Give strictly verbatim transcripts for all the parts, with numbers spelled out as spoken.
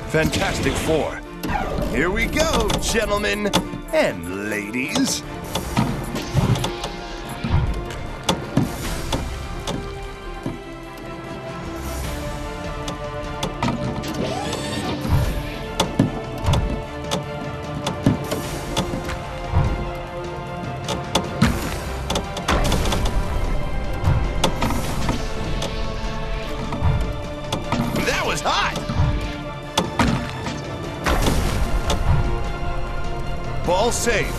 Fantastic Four. Here we go, gentlemen and ladies. That was hot! Ball saved.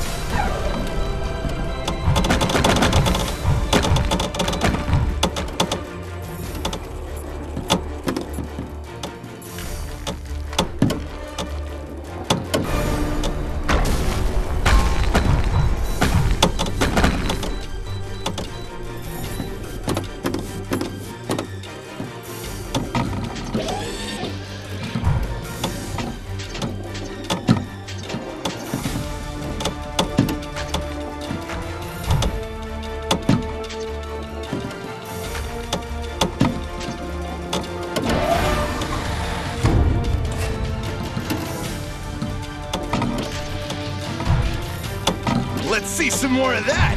Let's see some more of that!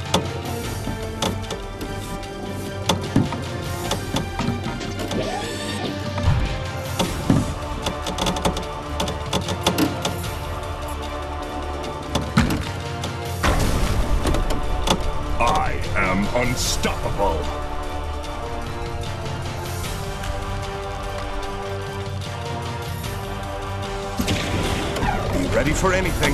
I am unstoppable! Be ready for anything.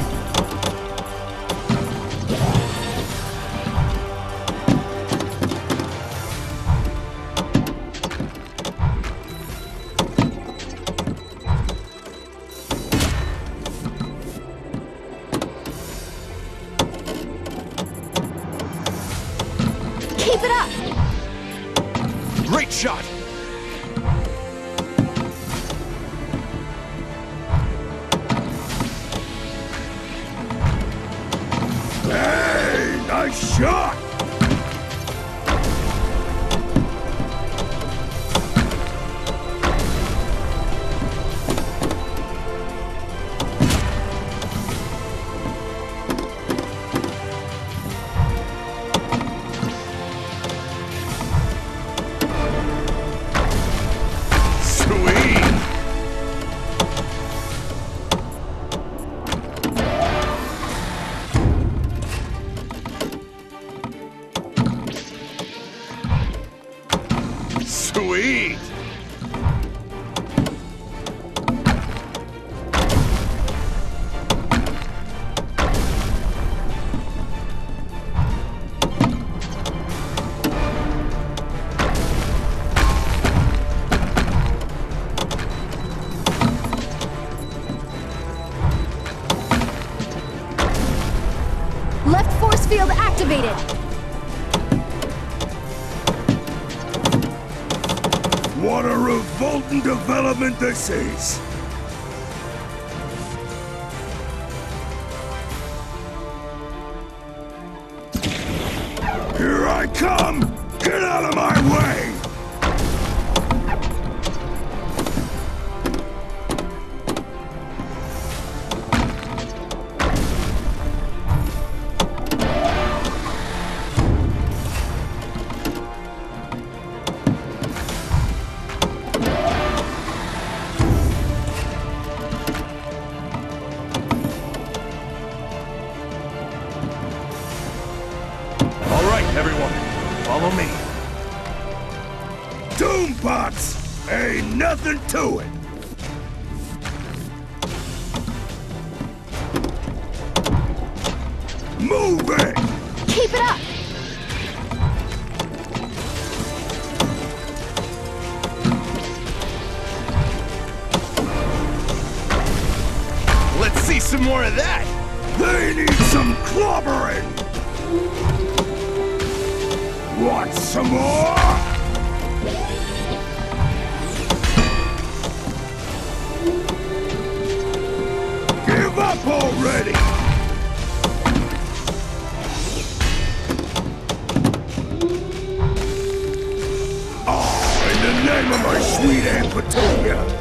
Keep it up! Great shot! Hey, nice shot! Sweet! Left force field activated! What a revolting development this is! Here I come! Get out of my way! Everyone, follow me. Doombots! Ain't nothing to it! Move it! Keep it up! Let's see some more of that! They need some clobbering! Want some more? Give up already! Oh, in the name of my sweet Aunt Petunia!